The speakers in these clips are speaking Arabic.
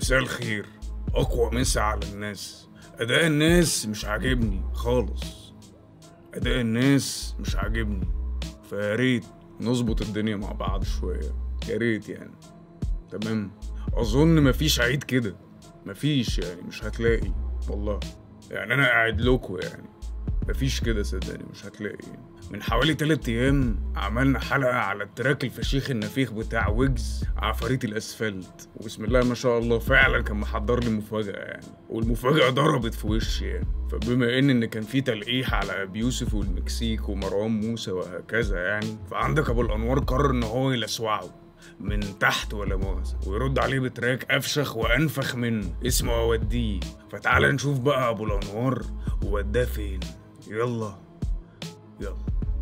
مساء الخير. اقوى مسا على الناس. اداء الناس مش عاجبني خالص، اداء الناس مش عاجبني، فيا ريت نظبط الدنيا مع بعض شويه، يا ريت يعني. تمام. اظن مفيش عيد كده، مفيش يعني، مش هتلاقي والله يعني، انا قاعد لكم يعني مفيش كده صدقني، مش هتلاقي. من حوالي 3 ايام عملنا حلقة على التراك الفشيخ النفيخ بتاع ويجز عفاريت الاسفلت، وبسم الله ما شاء الله فعلا كان محضر لي مفاجأة يعني، والمفاجأة ضربت في وشي يعني. فبما ان كان في تلقيح على ابي يوسف والمكسيك ومروان موسى وهكذا يعني، فعندك ابو الانوار قرر ان هو يلسوعه من تحت ولا مؤاخذة ويرد عليه بتراك افشخ وانفخ منه اسمه اوديه. فتعال نشوف بقى ابو الانوار ووداه فين. يلا يلا.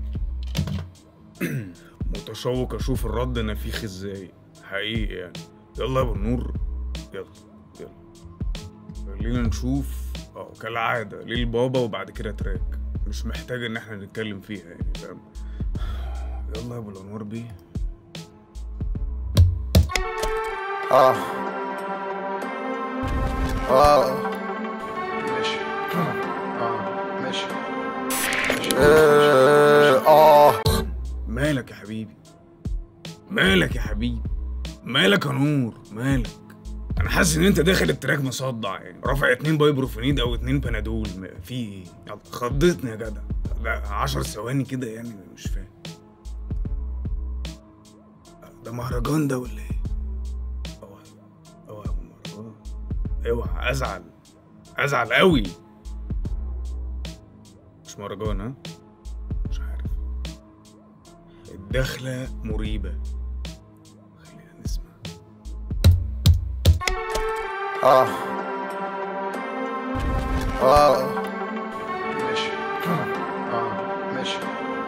متشوق اشوف الرد نفيخ ازاي حقيقي يعني. يلا يا ابو النور، يلا يلا خلينا نشوف. كالعادة ليه البابا وبعد كده تراك مش محتاج ان احنا نتكلم فيها يعني، فاهم؟ يلا يا ابو الانوار بيه. ماشي. ماشي. مالك يا حبيبي، مالك يا حبيبي، مالك يا نور، مالك؟ انا حاسس ان انت داخل التراك مصدع يعني، رافع 2 بايبروفينيد او 2 بنادول، في ايه؟ يلا خضتني يا جدع. لا 10 ثواني كده يعني، مش فاهم ده مهرجان ده ولا ايه؟ اوعى اوعى يا مهرجان، اوعى ازعل قوي. مش مهرجان ها؟ مش عارف. الدخلة مريبة، خلينا نسمع. ماشي. ماشي.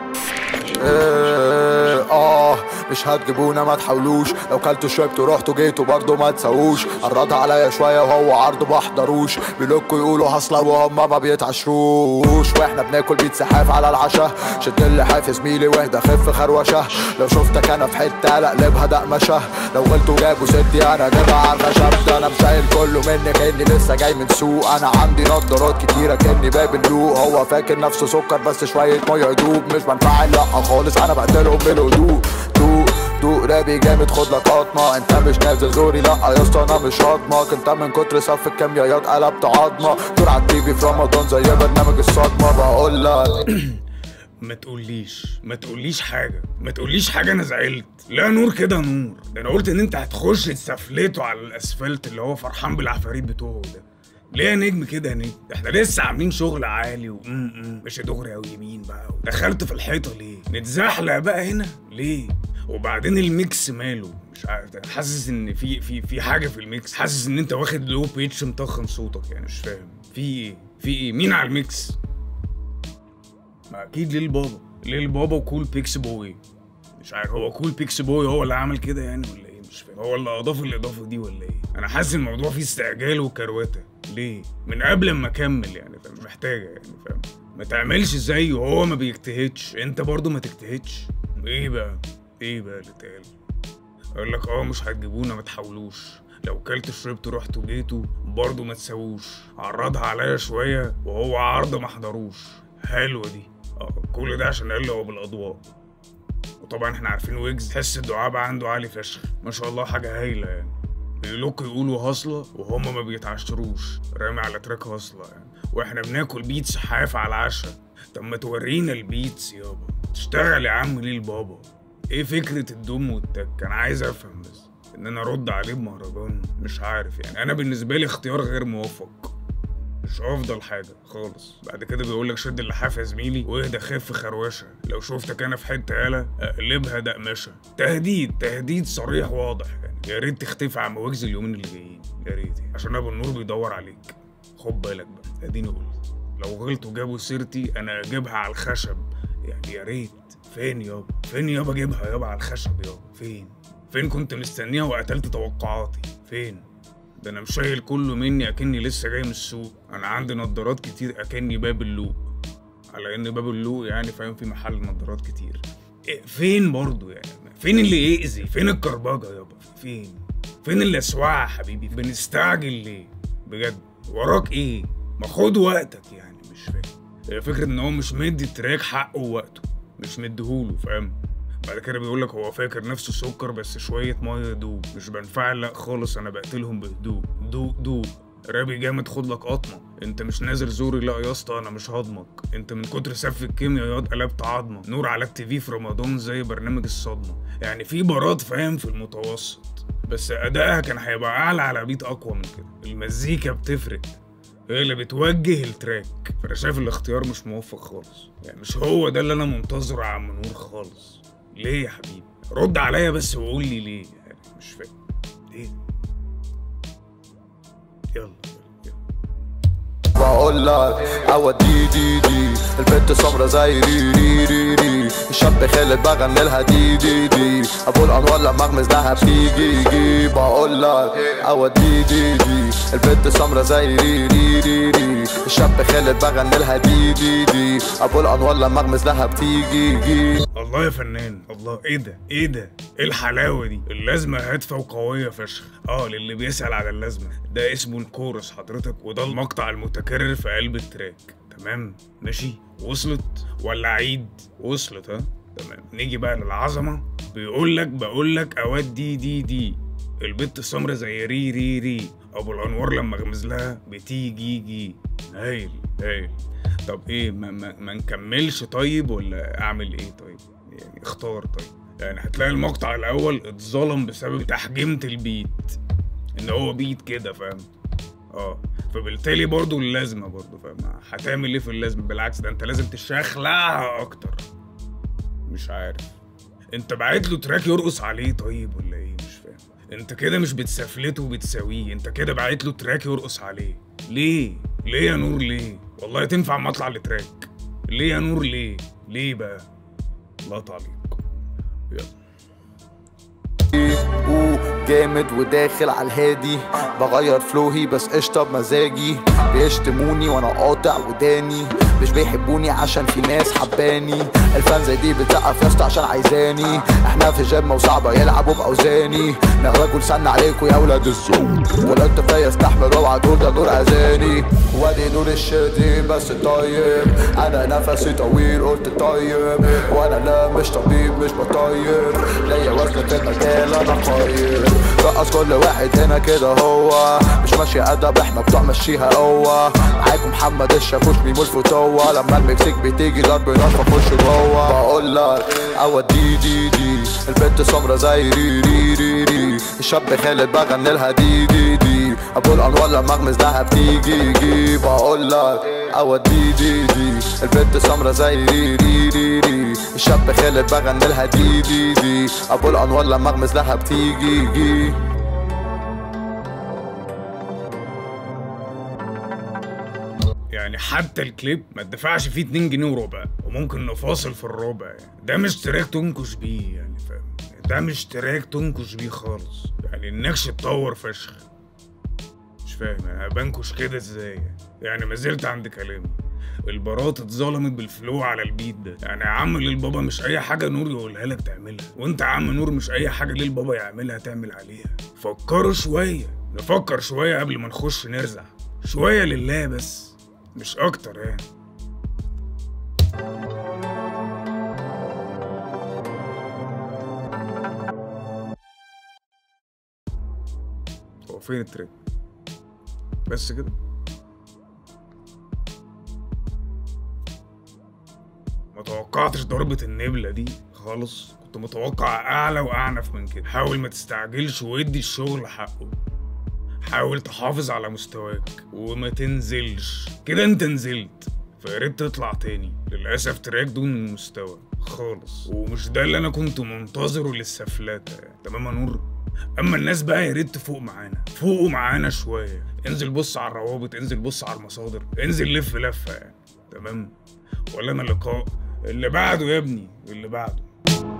مش هتجيبونا ما تحاولوش، لو كلتوا شربتوا رحتوا جيتوا برضه ما تسووش. قرضها عليا شويه وهو عرضه بحضروش، بيلوكوا يقولوا هصله وهم ما بيتعشروش. واحنا بناكل بيتزا حاف على العشاء، شد اللحاف يا زميلي واهدى خف خروشه. لو شفتك انا في حته لا اقلبها دقمشه، لو غلطوا جابوا ستي انا جايبها على الخشب. ده انا مسائل كله مني كاني لسه جاي من سوق، انا عندي نضارات كتيره كاني باب اللوق. هو فاكر نفسه سكر بس شويه ميه يدوب، مش بنفعل لا خالص انا بقتلهم بالهدوء. دوق رابي جامد خد لك قطمه، انت مش نازل زوري لا يا اسطى انا مش هضمك. انت من كتر صف الكيميائيات قلبت عظمه، دور على التي في في رمضان زي برنامج الصدمه. بقول لك ما تقوليش حاجه، ما تقوليش حاجه، انا زعلت. لا نور كده نور، ده انا قلت ان انت هتخش تسفلته على الاسفلت اللي هو فرحان بالعفاريت بتوعه ده. ليه يا نجم كده يا نجم؟ احنا لسه عاملين شغل عالي مش دغري او يمين بقى، دخلت في الحيطه ليه؟ نتزحلق بقى هنا ليه؟ وبعدين الميكس ماله؟ مش عارف، حاسس ان في حاجه في الميكس، حاسس ان انت واخد لو بيتش مطخن صوتك يعني، مش فاهم في ايه؟ مين على الميكس؟ ما اكيد ليه البابا وكول بيكس بوي. مش عارف هو كول بيكس بوي هو اللي عمل كده يعني ولا ايه؟ مش فاهم هو اللي اضاف الاضافه دي ولا ايه؟ انا حاسس الموضوع فيه استعجال وكروته ليه؟ من قبل ما اكمل يعني، فاهم؟ محتاجه يعني، فاهم؟ ما تعملش زيه، هو ما بيجتهدش، انت برضو ما تجتهدش. ايه بقى اللي اتقال؟ اقول لك مش هتجيبونا ما تحاولوش، لو كلت شربتوا رحتوا جيتوا برضو ما تسووش. عرضها عليا شويه وهو عرض ما حضروش. حلوه دي. كل ده عشان قال هو بالاضواء. وطبعا احنا عارفين ويجز حس الدعابة عنده عالي فشخ ما شاء الله، حاجه هايله يعني. بيلوكوا يقولوا هصله وهم ما بيتعشروش، رامي على تراك هصله يعني، واحنا بناكل بيتس حاف على العشاء. طب ما تورينا البيتس يابا، تشتغل يا عم ليه البابا؟ ايه فكره الدم والتك؟ انا عايز افهم بس ان انا ارد عليه بمهرجان، مش عارف يعني. انا بالنسبه لي اختيار غير موفق، مش افضل حاجه خالص. بعد كده بيقولك شد اللحاف يا زميلي واهدى خف خروشه، لو شفتك انا في حته يالا اقلبها دقمشه. تهديد صريح واضح يعني. يا ريت تختفي عم ويجز اليومين اللي جايين، يا ريت يعني. عشان ابو النور بيدور عليك، خد بالك بقى. اديني قلت لو غلطوا جابوا سيرتي انا اجيبها على الخشب يعني، يا ريت. فين يابا اجيبها يابا على الخشب يابا؟ فين كنت مستنيها وقتلت توقعاتي؟ فين؟ ده انا مشايل كله مني اكني لسه جاي من السوق. انا عندي نضارات كتير اكني باب اللوق، على ان باب اللوق يعني فاهم، في محل نضارات كتير. فين برضو يعني؟ فين اللي يأذي؟ فين الكربجه يابا؟ فين فين الاسواع يا حبيبي؟ بنستعجل ليه؟ بجد وراك ايه؟ ما خد وقتك يعني، مش فاهم. هي فكرة ان هو مش مدي التراك حقه ووقته، مش مديهوله، فاهم؟ بعد كده بيقولك هو فاكر نفسه سكر بس شوية مية يدوب، مش بنفعل لأ خالص، أنا بقتلهم بهدوء. دوق رابي جامد، خد لك قطمة. انت مش نازل زوري، لا يا اسطى انا مش هضمك. انت من كتر سف الكيميا ياض قلبت عظمة. نور على التيفي في رمضان زي برنامج الصدمة. يعني في بارات فاهم في المتوسط، بس أدائها كان هيبقى أعلى على بيت أقوى من كده. المزيكا بتفرق، هي اللي بتوجه التراك. فأنا شايف الاختيار مش موفق خالص، يعني مش هو ده اللي أنا منتظره يا عم نور خالص. ليه يا حبيبي؟ رد عليا بس وقول لي ليه، يعني مش فاهم ليه. يلا بقول لك اودي دي البنت سمرة زي ري الشاب خالد بغني لها دي ابو الانوار لما اغمز لها بتيجي. بقول لك اودي دي البنت سمرة زي ري الشاب خالد بغني لها دي ابو الانوار لما اغمز لها بتيجي. الله يا فنان، الله. ايه ده ايه الحلاوه دي؟ اللازمه هادفه وقويه فشخ. للي بيسأل على اللازمه، ده اسمه الكورس حضرتك، وده المقطع المتكرر في قلب التراك. تمام ماشي، وصلت ولا عيد؟ وصلت. تمام. نيجي بقى للعظمه. بقول لك اودي دي البت السمرة زي ري ابو الانوار لما اغمز لها بتيجي. هايل. طب ايه، ما نكملش طيب ولا اعمل ايه طيب؟ يعني اختار طيب. يعني هتلاقي المقطع الاول اتظلم بسبب تحجيمة البيت، ان هو بيت كده، فاهم؟ فبالتالي برضو اللازمة برضو، فاهم؟ هتعمل ايه في اللازمة؟ بالعكس ده انت لازم تشخلعها اكتر. مش عارف، انت بعت له تراك يرقص عليه طيب ولا ايه؟ مش فاهم. انت كده مش بتسفلته وبتساويه، انت كده بعت له تراك يرقص عليه. ليه يا نور ليه؟ والله تنفع ما اطلع لتراك. ليه يا نور ليه بقى؟ الله تعليق. يلا جامد وداخل على الهادي، بغير فلوهي بس قشطة بمزاجي. بيشتموني وانا قاطع وداني، مش بيحبوني عشان في ناس حباني. الفان زي دي بتسقف ياسطا عشان عايزاني. احنا في جيم وصعبة يلعبوا باوزاني. نغرقوا لسنا عليكوا يا ولاد الزوم، ولا انت فيا استحمل اوعى تقول ده نور اذاني. وادي نور الشديد بس طيب، انا نفسي طويل قلت طيب. وانا لا مش طبيب مش بطير، ليا وزن في المجال انا خير. رقص كل واحد هنا كده، هو مش ماشي ادب احنا بتوع مشيها قوة. معاكم محمد الشاكوش ميمو الفتوة، لما المكسيك بتيجي ضرب نار فخش جوه. بقول لك اودي دي البنت سمرة زي ري الشاب خالد بغني لها دي ابو الانوار لما اغمز لها بتيجي. بقول لك اودي دي البنت سمرة زي ري الشاب خالد بغني لها دي ابو الانوار لما اغمز لها بتيجي. يعني حتى الكليب ما تدفعش فيه 2 جنيه وربع، وممكن نفاصل في الربع. يعني ده مش تراك تنكش بيه، يعني فاهم؟ ده مش تراك تنكش بيه خالص. يعني النكش اتطور فشخ. مش فاهم انا بنكش كده ازاي؟ يعني ما زلت عند كلامي، البارات اتظلمت بالفلو على البيت ده. يعني يا عم للبابا مش اي حاجه نور يقولها لك تعملها، وانت يا عم نور مش اي حاجه للبابا يعملها تعمل عليها. فكروا شويه، نفكر شويه قبل ما نخش نرزع شويه لله بس، مش اكتر يعني. هو فين التراك؟ بس كده. ما توقعتش ضربة النبلة دي خالص، كنت متوقع اعلى واعنف من كده. حاول ما تستعجلش وادي الشغل حقه، حاول تحافظ على مستواك وما تنزلش كده. انت نزلت فياريت تطلع تاني. للأسف تراك دون المستوى خالص، ومش ده اللي انا كنت منتظره للسفلاتة يعني. تمام يا نور؟ اما الناس بقى ياريت تفوق معانا، فوقوا معانا شوية. انزل بص على الروابط، انزل بص على المصادر، انزل لف لفة يعني. تمام؟ ولا انا اللقاء اللي بعده يا ابني، اللي بعده.